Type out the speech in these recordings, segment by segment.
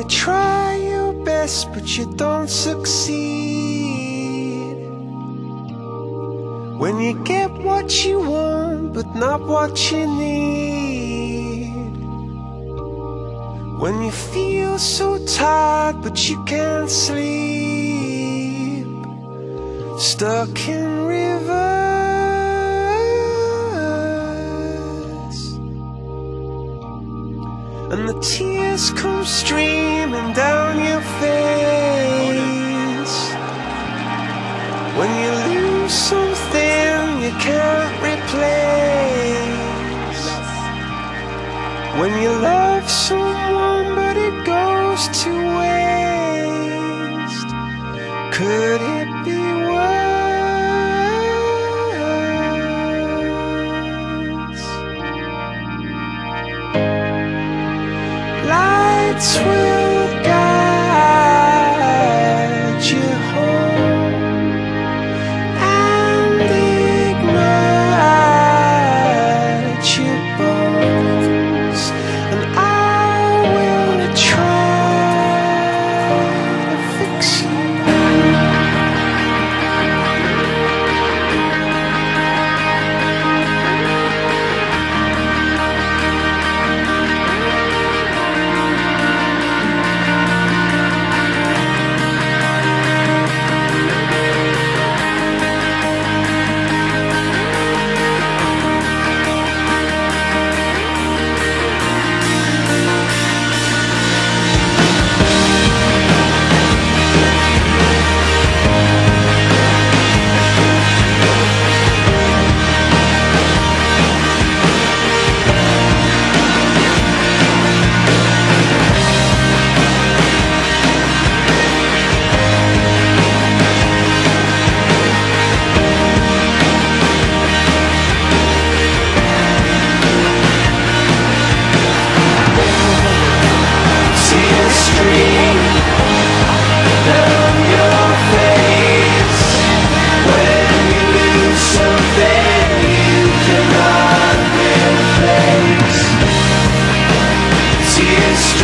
try your best but you don't succeed, when you get what you want but not what you need, when you feel so tired but you can't sleep, stuck in rivers, and the tears come streaming down your face, when you lose something you can't replace, when you love someone but it goes to waste. Could it be worse? Lights will guide you home and ignite your bones, and I will try to fix you.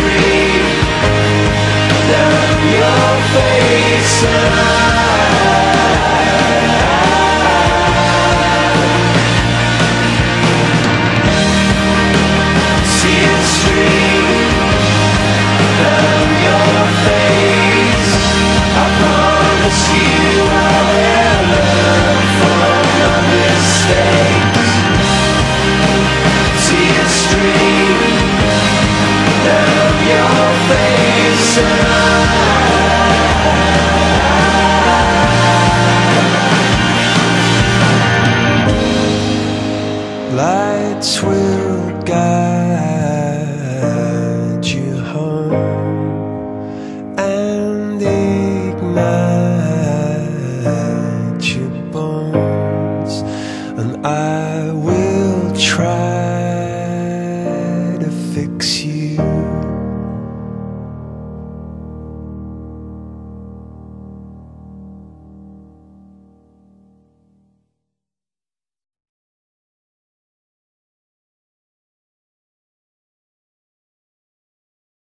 Stream down your face, and